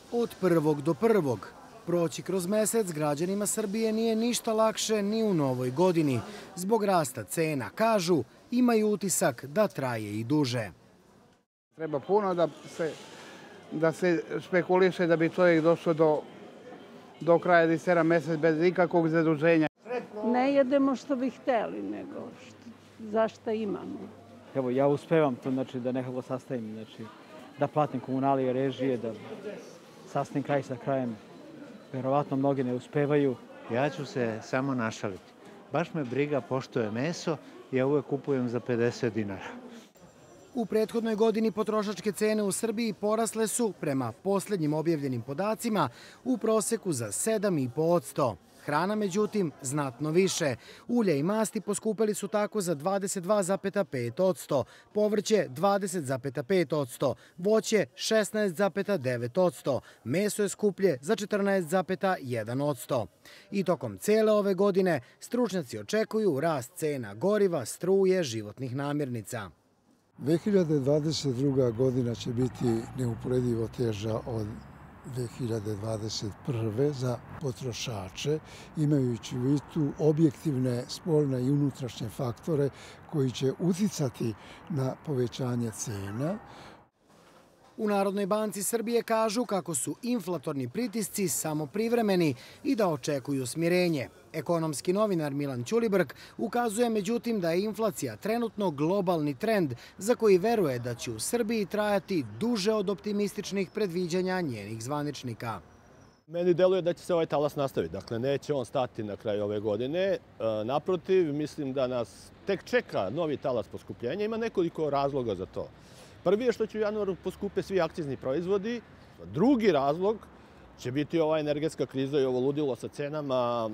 Od prvog do prvog. Proći kroz mesec građanima Srbije nije ništa lakše ni u novoj godini. Zbog rasta cena, kažu, imaju utisak da traje i duže. Treba puno da se spekuliše da bi čovjek došao do kraja disera mesec bez ikakvog zaduženja. Ne jedemo što bi hteli, nego zašta imamo. Evo, ja uspevam to, znači, da nekako sastavim, znači, da platim komunalije, režije, da sastavim kraj sa krajem. Verovatno mnogi ne uspevaju. Ja ću se samo našaliti. Baš me briga pošto je meso, ja uvek kupujem za 50 dinara. U prethodnoj godini potrošačke cene u Srbiji porasle su, prema poslednjim objavljenim podacima, u proseku za 7,5%. Hrana, međutim, znatno više. Ulja i masti poskupeli su tako za 22,5%, povrće 20,5%, voće 16,9%, meso je skuplje za 14,1%. I tokom cele ove godine stručnjaci očekuju rast cena goriva, struje, životnih namirnica. 2022. godina će biti neuporedivo teža od 2021. za potrošače, imajući u vidu objektivne spoljne i unutrašnje faktore koji će uticati na povećanje cena. U Narodnoj banci Srbije kažu kako su inflatorni pritisci samo privremeni i da očekuju smirenje. Ekonomski novinar Milan Ćulibrk ukazuje međutim da je inflacija trenutno globalni trend za koji veruje da će u Srbiji trajati duže od optimističnih predviđanja njenih zvaničnika. Meni deluje da će se ovaj talas nastaviti. Dakle, neće on stati na kraju ove godine. Naprotiv, mislim da nas tek čeka novi talas poskupljenja. Ima nekoliko razloga za to. Prvi je što će u januaru poskupe svi akcizni proizvodi. Drugi razlog će biti ova energetska kriza i ovo ludilo sa cenama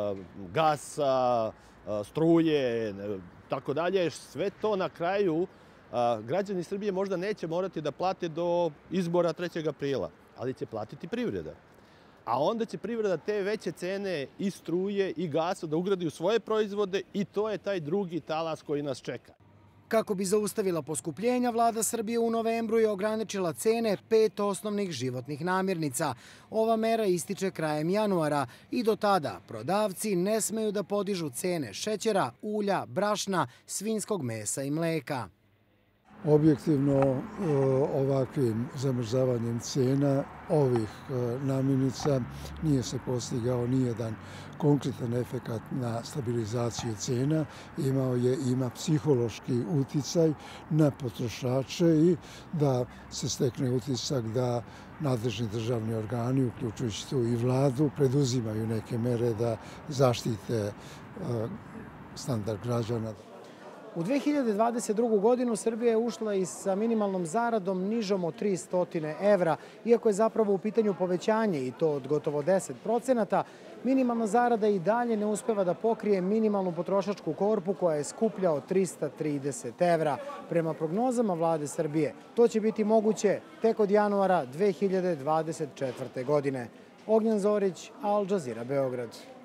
gasa, struje, tako dalje. Sve to na kraju građani Srbije možda neće morati da plate do izbora 3. aprila, ali će platiti privreda. A onda će privreda te veće cene i struje i gasa da ugradi u svoje proizvode i to je taj drugi talas koji nas čeka. Kako bi zaustavila poskupljenja, vlada Srbije u novembru je ograničila cene 5 osnovnih životnih namirnica. Ova mera ističe krajem januara i do tada prodavci ne smeju da podižu cene šećera, ulja, brašna, svinjskog mesa i mleka. Objektivno, ovakvim zamrzavanjem cena ovih namirnica nije se postigao nijedan konkretan efekat na stabilizaciju cena. Ima psihološki uticaj na potrošače i da se stekne utisak da nadležni državni organi, uključujući tu i vladu, preduzimaju neke mere da zaštite standard građana. U 2022. godinu Srbija je ušla i sa minimalnom zaradom nižom od 300 evra. Iako je zapravo u pitanju povećanje i to od gotovo 10%, minimalna zarada i dalje ne uspeva da pokrije minimalnu potrošačku korpu koja je skuplja od 330 evra. Prema prognozama vlade Srbije, to će biti moguće tek od januara 2024. godine. Ognjen Zorić, Al Jazeera, Beograd.